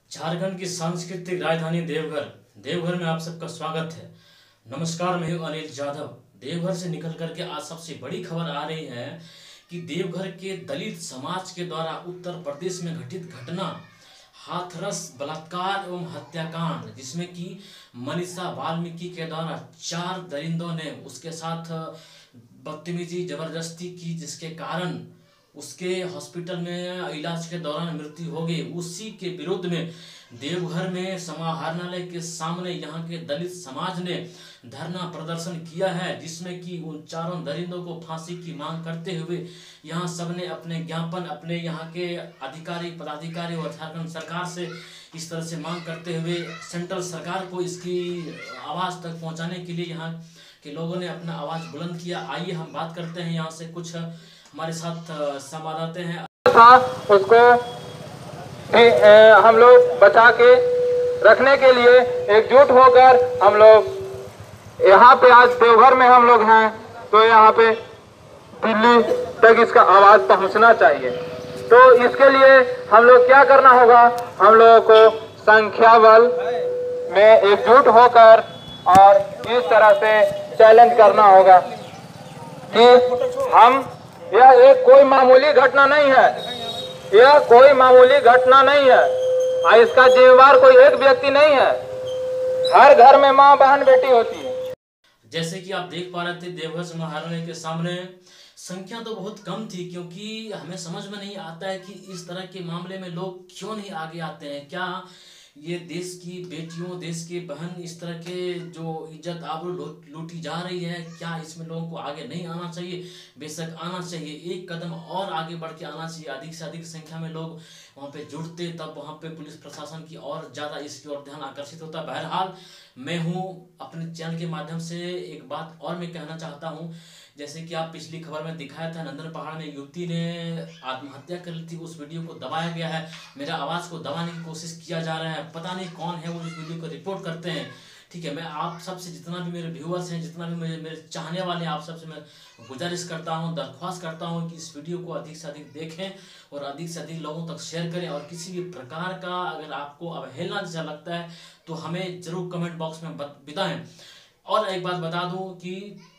झारखंड की सांस्कृतिक राजधानी देवघर में आप सबका स्वागत है। नमस्कार, मैं हूं अनिल जाधव। देवघर से निकल करके आज सबसे बड़ी खबर आ रही है कि देवघर के दलित समाज के द्वारा उत्तर प्रदेश में घटित घटना हाथरस बलात्कार एवं हत्याकांड, जिसमें कि मनीषा वाल्मीकि के द्वारा 4 दरिंदों ने उसके साथ बदतमीजी जबरदस्ती की, जिसके कारण उसके हॉस्पिटल में इलाज के दौरान मृत्यु हो गई। उसी के विरुद्ध में देवघर में समाहरणालय के सामने यहाँ के दलित समाज ने धरना प्रदर्शन किया है, जिसमें कि उन 4 दरिंदों को फांसी की मांग करते हुए यहाँ सबने अपने ज्ञापन अपने यहाँ के अधिकारी पदाधिकारी और झारखंड सरकार से इस तरह से मांग करते हुए सेंट्रल सरकार को इसकी आवाज़ तक पहुँचाने के लिए यहाँ के लोगों ने अपना आवाज़ बुलंद किया। आइए हम बात करते हैं यहाँ से कुछ हमारे साथ संवाददाता हैं। था उसको हम लोग बचा के रखने के लिए एकजुट होकर हम लोग यहाँ पे आज देवघर में हम लोग हैं, तो यहाँ पे दिल्ली तक इसका आवाज पहुँचना चाहिए। तो इसके लिए हम लोग क्या करना होगा, हम लोगों को संख्या बल में एकजुट होकर और इस तरह से चैलेंज करना होगा कि हम यह एक कोई मामूली घटना नहीं है, यह कोई मामूली घटना नहीं है। इसका जिम्मेवार कोई एक व्यक्ति नहीं है, हर घर में माँ बहन बेटी होती है। जैसे कि आप देख पा रहे थे, देवघर समाहरणालय के सामने संख्या तो बहुत कम थी, क्योंकि हमें समझ में नहीं आता है कि इस तरह के मामले में लोग क्यों नहीं आगे आते हैं। क्या ये देश की बेटियों, देश के बहन, इस तरह के जो इज्जत आबरू लूटी जा रही है, क्या इसमें लोगों को आगे नहीं आना चाहिए? बेशक आना चाहिए, एक कदम और आगे बढ़ के आना चाहिए। अधिक से अधिक संख्या में लोग वहाँ पे जुड़ते, तब वहाँ पे पुलिस प्रशासन की और ज़्यादा इसकी ओर ध्यान आकर्षित होता। बहरहाल मैं हूँ अपने चैनल के माध्यम से एक बात और मैं कहना चाहता हूँ, जैसे कि आप पिछली खबर में दिखाया था, नंदन पहाड़ में युवती ने आत्महत्या कर ली थी। उस वीडियो को दबाया गया है, मेरा आवाज़ को दबाने की कोशिश किया जा रहा है। पता नहीं कौन है वो इस वीडियो को रिपोर्ट करते हैं। ठीक है, मैं आप सबसे, जितना भी मेरे व्यूअर्स हैं, जितना भी मेरे चाहने वाले हैं, आप सबसे मैं गुजारिश करता हूं, दरख्वास्त करता हूं कि इस वीडियो को अधिक से अधिक देखें और अधिक से अधिक लोगों तक शेयर करें। और किसी भी प्रकार का अगर आपको अवहेलना जैसा लगता है तो हमें जरूर कमेंट बॉक्स में बताएं। और एक बात बता दूं कि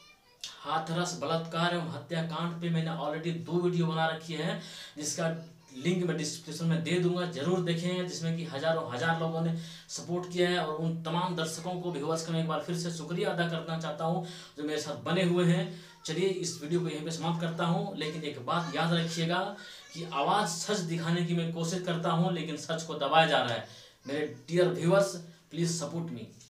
हाथरस बलात्कार एवं हत्याकांड पे मैंने ऑलरेडी 2 वीडियो बना रखी है, जिसका लिंक मैं डिस्क्रिप्शन में दे दूंगा, जरूर देखें, जिसमें कि हजार लोगों ने सपोर्ट किया है। और उन तमाम दर्शकों को, व्यूअर्स का मैं एक बार फिर से शुक्रिया अदा करना चाहता हूं जो मेरे साथ बने हुए हैं। चलिए इस वीडियो को यहीं पे समाप्त करता हूं, लेकिन एक बात याद रखिएगा कि आवाज़ सच दिखाने की मैं कोशिश करता हूँ, लेकिन सच को दबाया जा रहा है। मेरे dear viewers, please support me.